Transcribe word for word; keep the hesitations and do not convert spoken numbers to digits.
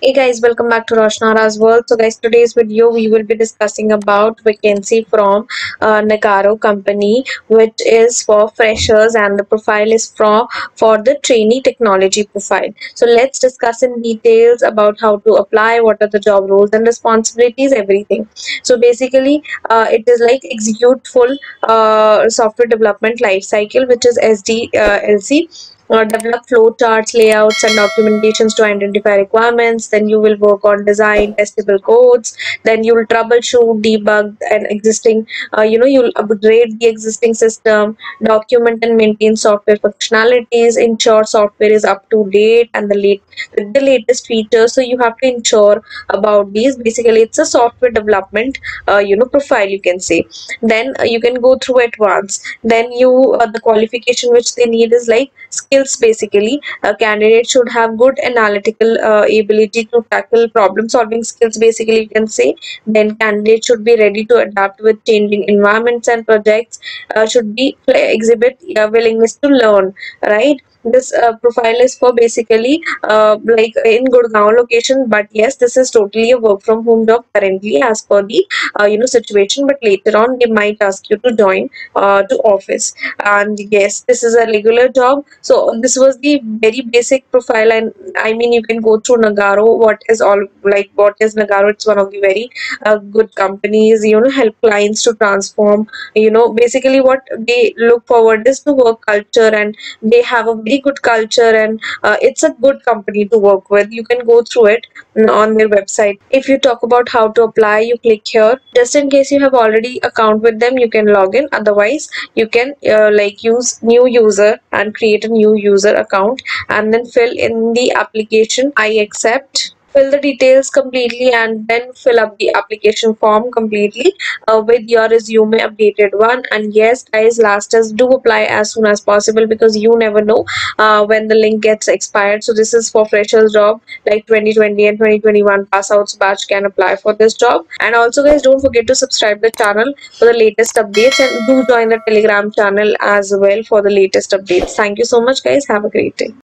Hey guys, welcome back to Roshnara's World. So guys, today's video we will be discussing about vacancy from uh, Nagarro company, which is for freshers, and the profile is from for the trainee technology profile. So let's discuss in details about how to apply, what are the job roles and responsibilities, everything. So basically, uh, it is like execute full uh, software development life cycle, which is S D uh, L C, uh, develop flow charts, layouts, and documentations to identify requirements. Then you will work on design, testable codes. Then you will troubleshoot, debug, and existing. Uh, you know, you'll upgrade the existing system, document and maintain software functionalities, ensure software is up to date and the late with the latest features. So you have to ensure about these. Basically, it's a software development, uh, you know, profile, you can say. Then uh, you can go through advanced. Then you uh, the qualification which they need is like skills. Basically, a candidate should have good analytical uh, ability to tackle problem solving skills, basically, you can say. Then candidate should be ready to adapt with changing environments and projects, uh, should be exhibit uh, willingness to learn, right? This uh, profile is for basically uh, like in Gurgaon location, but yes, this is totally a work from home job currently as per the uh, you know situation, but later on they might ask you to join uh, to office. And yes, this is a regular job. So this was the very basic profile, and I mean, you can go through Nagarro. What is all like what is Nagarro? It's one of the very uh, good companies, you know, help clients to transform. You know, basically what they look forward is the work culture, and they have a very good culture, and uh, it's a good company to work with. You can go through it mm, on their website. If you talk about how to apply, you click here. Just in case you have already account with them, you can log in. Otherwise, you can uh, like use new user and create a new user account, and then fill in the application. I accept, fill the details completely, and then fill up the application form completely uh, with your resume updated one. And yes guys, lasters, do apply as soon as possible, because you never know uh, when the link gets expired. So this is for freshers job, like twenty twenty and twenty twenty-one pass outs batch can apply for this job. And also guys, don't forget to subscribe the channel for the latest updates, and do join the Telegram channel as well for the latest updates. Thank you so much guys, have a great day.